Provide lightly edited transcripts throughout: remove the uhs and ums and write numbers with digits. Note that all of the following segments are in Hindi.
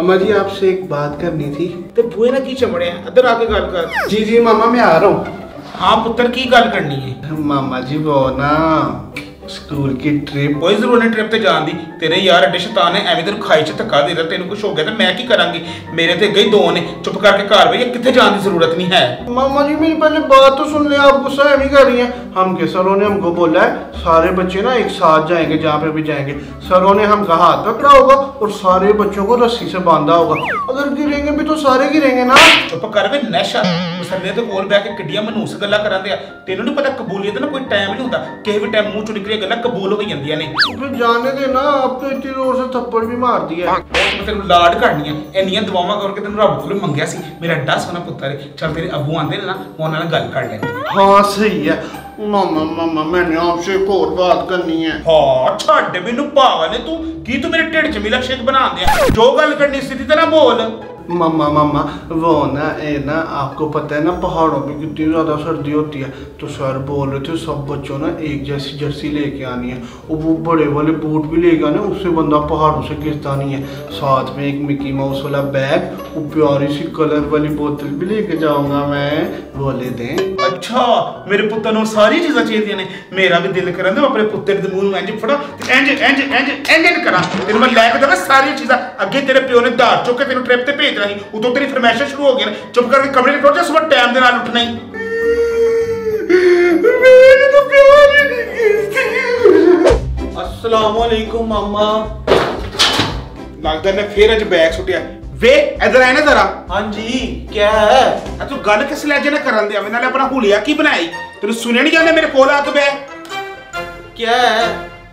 मामा जी आपसे एक बात करनी थी। ते बुए ना की चमड़े हैं, अदर आके गल कर। जी जी मामा मैं आ रहा हूँ। हाँ पुत्र की गल करनी है? मामा जी वो ना स्कूल की ट्रिप। कोई जरूरत नहीं ट्रिप ते जान दी। तेरे यार एडे शैतान ने एवें तेन खाई च धक्का दे रहा, तेन कुछ हो गया तो मैं की करांगी? मेरे ते गई दो ने, चुप करके घर भैया कितने जाने की जरूरत नहीं है। मामा जी मेरी पहले बात तो सुन ले, आप गुस्सा है नहीं कर रही हैं। हम के सरों ने हमको बोला है सारे बच्चे ना एक साथ जाएंगे, जहाँ पे भी जाएंगे सरों ने हमका हाथ पकड़ा होगा और सारे बच्चों को रस्सी से बांधा होगा। अगर गिरेंगे भी तो सारे गिरेंगे ना। चुप कर वे नशा सरने तो कोल बैठ के किड्डियां मनूस गल्ला करांदे आ। तेनू नहीं पता कबूलियत ना कोई टाइम नहीं होता, किसी भी टाइम मुंह चों निकलिया गल्ला कबूल हो जांदियां ने। फिर जाने देना, आप तो इतनी जोर से थप्पड़ भी मार दिया। मैं तेनू लाड करनी है, इन्नियां दुआवां करके तेनू रब कोल मंगया सी मेरा एड्डा सोना पुत्तर है। चल तेरे अब्बू आंदे ने ना, उन्हां नाल गल कर लेंगे। हाँ सही है मामा। मामा मैंने आपसे एक और बात करनी है। हाँ छड्ड मैनू पागल है तू, की तू मेरे ढिड च मिला शेक बना दे। जो गल करनी सीधी तरह बोल। मामा वो ना आपको पता है ना पहाड़ों पे कितनी ज़्यादा सर्दी होती है, तो सर बोल रहे थे सब बच्चों ना एक जैसी जर्सी लेके आनी है और वो बड़े वाले बूट भी लेके आने, उससे बंदा पहाड़ों से गिरता नहीं है। साथ में एक मिकी माउस वाला बैग, वो प्यारी सी कलर वाली बोतल भी लेके जाऊंगा मैं, बोले दें। अच्छा मेरे पुत्तर नूं सारी चीज़ां चाहिए ने। मेरा भी दिल करन दे अपने पुत्तर दे मूंह इंज फड़ा इंज इंज इंज इंज करा। तेरे मैं लैके देना सारी चीज़ां। अगे तेरे प्यो ने दार चुक के तेनू ट्रिप ते भेज रही, उदों तेरी फरमाइशां शुरू हो गई ने। चुप करके कमरे में टुट जा, सुबह टाइम दे नाल उठना ही। मेरी तो प्यार ही नहीं कीती। अस्सलाम वालेकुम मामा। लगदा ने फिर अज बैग सुटिया। वे इधर आए ना जरा। हाँ जी क्या है? तू गल किस लहजे ने करन दिया? मैंने अपना हुलिया की बनाई? तेन सुने नहीं जाने मेरे कोल आ तो बे। क्या है?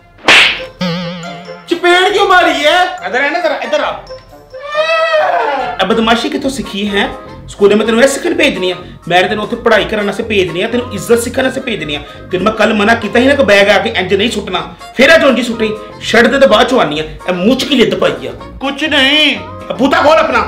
चपेट क्यों मारी है? इधर आए ना जरा, इधर आ। अब बदमाशी कितों सीखी है? स्कूल में तेन सीखने भेजनी है? मैं तेन उत्थे पढ़ाई करने से भेजनी है, तेन इज्जत सीखने से भेजनी है। तेन मैं कल मना किया ही ना कि बैग आके इंज नहीं सुटना, फिर अज उंजी सुटी छड़ दे तो बाद चो आनी है। मुँह च की लिद पाई है? कुछ नहीं। बूता खोल अपना।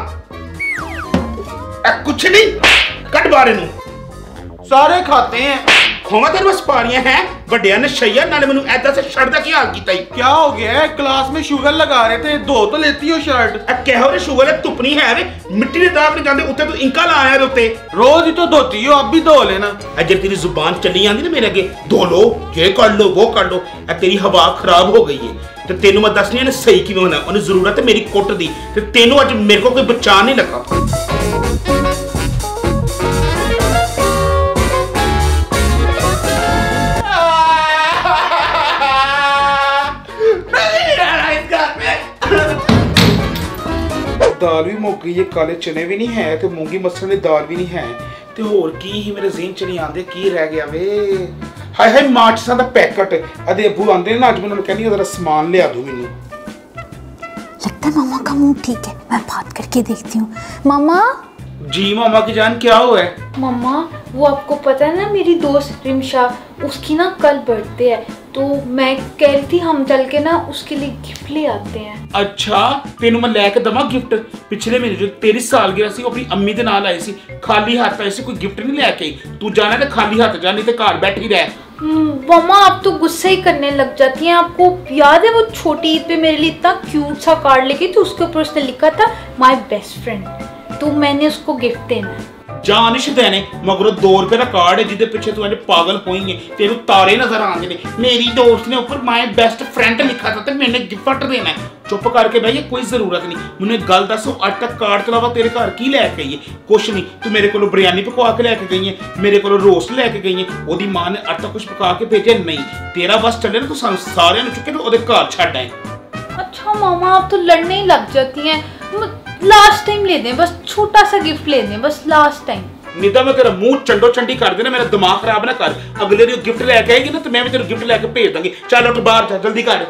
कुछ नहीं, कट बारे नू। सारे खाते हैं। होवा तेरे बस पानियां हैं बड़िया नशैया नाले मैनू ऐदा से शर्ट दा की हाल कीता ही। क्या हो गया है? क्लास में शुगर लगा रहे थे, धो तो लेती हो शर्ट। कहो रे शुगर है तुपनी है वे, मिट्टी दे दाग नहीं जांदे उत्ते तू इंका लाया रे उत्ते। रोज ही तो धोती हो, अब भी धो लेना। अजर तेरी जुबान चली आंदी ना मेरे अगे, धो लो ये कर लो वो कर लो, तेरी हवा खराब हो गई है। ते तेनू मैं दसनी है सही किवें होना, उन्हें जरूरत है मेरी कुट दी, ते तेनू अज मेरे को कोई बचा नहीं लगा। दाल भी मुक गई है, काले चने भी नहीं है, तो मूंगी मसर वाली दाल भी नहीं है, तो होर की ही मेरे ज़हन च नहीं आंदे की रह गया वे। हाय हाय माचिसां दा पैकेट। अदे अब्बू आंदे ना, अज मैं उन्होंने कहनी जरा समान लिया दो मैनू। लगता है मामा का मुंह ठीक है, मैं बात करके देखती हूँ। मामा। जी मामा की जान क्या हुआ है? मामा वो आपको पता है ना मेरी दोस्त रिमशा, उसकी ना कल बर्थडे है, तो मैं कह रही थी हम चल के ना उसके लिए गिफ्ट ले आते हैं। अच्छा तेनू मैं लैके दवा गिफ्ट? पिछले महीने जो तेरी सालगिरह सी अपनी अम्मी दे नाल आई सी, खाली हाथ आई सी, कोई गिफ्ट नहीं लैके आई। तू जाना तो खाली हाथ जा, नहीं तो घर बैठी रह। मामा आप तो गुस्सा ही करने लग जाती हैं। आपको याद है वो छोटी ईद पे मेरे लिए इतना क्यूट सा कार्ड लेके, तो उसके ऊपर उसने लिखा था माय बेस्ट फ्रेंड, तो मैंने उसको गिफ्ट देना है। जानिश देने मगर 2 रुपए का कार्ड है जिदे पीछे तू पागल होई है। तेरू तारे नजर आंदे ने, मेरी दोस्त ने ऊपर माय बेस्ट फ्रेंड लिखा था तो मैंने गिफ्ट देना है। चुप करके भाई ये कोई जरूरत नहीं। मुझे गल दसो अज तक कार्ड के अलावा तेरे घर की लैके आई है? कुछ नहीं। तू मेरे को बिरयानी पकवा के लैके गई है, मेरे को रोस्ट लैके गई है, ओदी मां ने अज तक कुछ पका के भेजे नहीं। तेरा बस चले ना, तू सारे चुके तो ओदे घर छड्ड आए। अच्छा मामा आप तो लड़ने ही लग जाती हैं। लास्ट टाइम ले दें, बस छोटा सा गिफ्ट ले दें, बस लास्ट टाइम। निदा मैं तेरा मुंह चंडो चंडी कर देना, मेरा दिमाग खराब ना कर। अगले दिन गिफ्ट लेके आएगी ना तो मैं भी तेरे गिफ्ट लेके भेज दूंगी। चल उठ बाहर जा, जल्दी कर।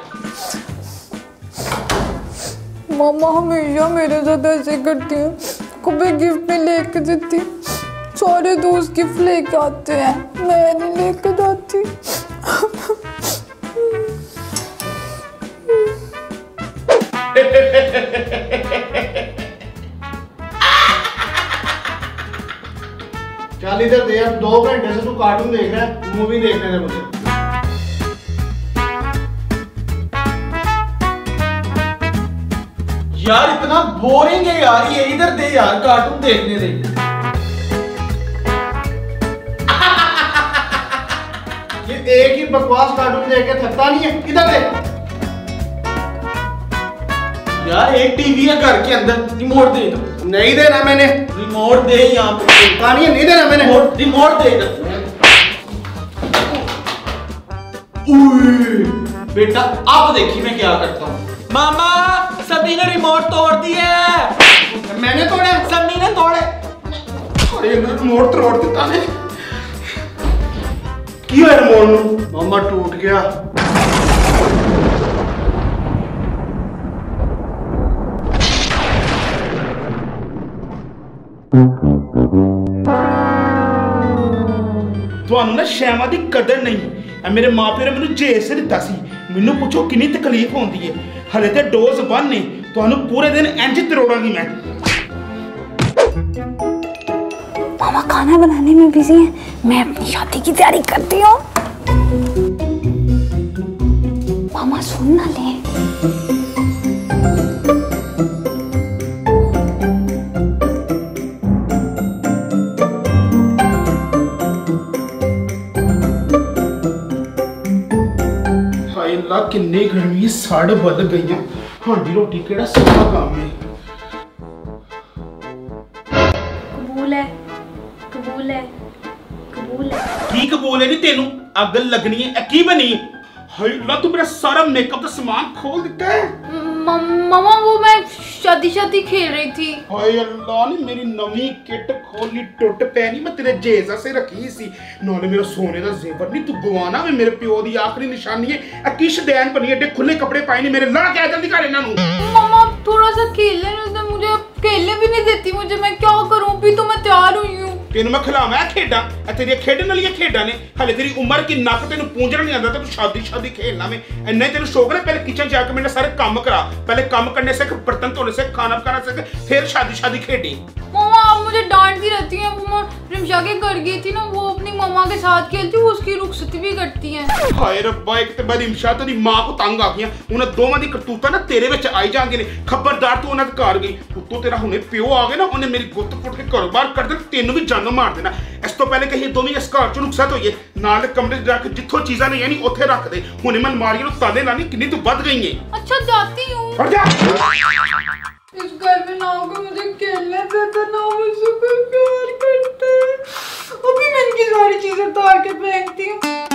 मामा हमेशा मेरे साथ ऐसे करती है, कभी गिफ्ट नहीं लेके देती। सारे दोस्त गिफ्ट लेके आते हैं, मैं नहीं लेके जाती। चल इधर दे, अब 2 घंटे से तू कार्टून देख रहा है, मूवी देखने दे मुझे। यार इतना बोरिंग है यार ये, इधर दे यार कार्टून देखने दे। ये एक ही बकवास कार्टून देख के थकता नहीं है, इधर दे। यार एक टीवी है घर के अंदर, रिमोट दे दो। नहीं देना मैंने, रिमोट दे यहाँ पे। थकता नहीं है, नहीं देना मैंने। रिमोट दे दो। बेटा अब देखी मैं क्या करता हूँ। मामा सभी ने रिमोट तोड़ दिया है। मैंने तोड़े? सभी ने तोड़े। अरे रिमोट तोड़ देता है। क्यों है रिमोट? मामा टूट गया। ਤੁਹਾਨੂੰ ਨਾ ਸ਼ੈਵਾਂ ਦੀ ਕਦਰ ਨਹੀਂ। मेरे माँ प्यो ने मैंने जेस दिता सी, मैनू पूछो कितनी तकलीफ होती है। हले तो डोज बन ने, तुहानू पूरे दिन इंज तरोड़ांगी मैं। मामा खाना बनाने में बिजी हैं, मैं अपनी शादी की तैयारी करती हूँ। मामा सुन ना ले। किन्नी गर्मी साड़ बद गई। हांडी रोटी केड़ा सौखा काम है। कबूल है, कबूल है, कबूल है। की कबूल है नहीं तेनू? अग लगनी है की बनी? हाय अल्लाह तू मेरा सारा मेकअप का सामान खोल दिता है। मामा वो मैं शादी खेल रही थी। हाय अल्लाह ने मेरी नवी किट खोली, टुट पैनी। मैं तेरे जेजा से रखी सी, नाले मेरा सोने का जेवर नहीं तू गवाना वे। मेरे प्यो दी आखिरी निशानी है। किश दैन बनी एडे खुले कपड़े पाए नहीं मेरे। ला क्या जल्दी कर इन्हां नू। मामा थोड़ा सा खेल लेने उसने मुझे, खेलने भी नहीं देती मुझे। मैं क्या करूं? भी तो मैं तैयार हुई हूं। तेन मैं खिलावा खेडा? तेरी खेडन वाली खेडा ने? हले तेरी उम्र की नक तेन पूंजना नहीं आता। तू शादी खेलना में इन्ना तेन शौक है। पहले किचन जाके मैंने सारे काम करा। पहले काम करने से, बर्तन धोने से, खाना पकाने से, फिर शादी खेडी। मामा आप मुझे डांटती रहती हैं। वो मैं रिमशा के घर गई थी ना, वो अपनी मम्मा के साथ खेलती, वो उसकी रुखसती भी करती हैं। हाय रब्बा, एक ते मैं रिमशा तेरी मां को तंग आ गई। उन्हें दोवां दी करतूता ना तेरे विच आई जांगे ने। खबरदार तू उन्हां दे घर गई, उत्तों तेरा हुणे प्यो आ गया ना, उन्हें मेरी गुत्त पुट के घरों बाहर कर दे, तेनू भी जानो मार देना। इस तो पहले कहीं दोवें इस घर चों रुखसत होइए। नाल कमरे च जाके जिथों चीज़ां नहीं आनी उत्थे रख दे। हुणे मैं अलमारियां नूं ताले लानी, किन्नी तू वध गई है। अच्छा जाती हूँ। हट जा। इस घर में ना कोई मुझे खेलने देता, ना मुझसे कोई प्यार करता है। अभी मैं इनकी सारी चीजें उतार के फेंकती हूँ।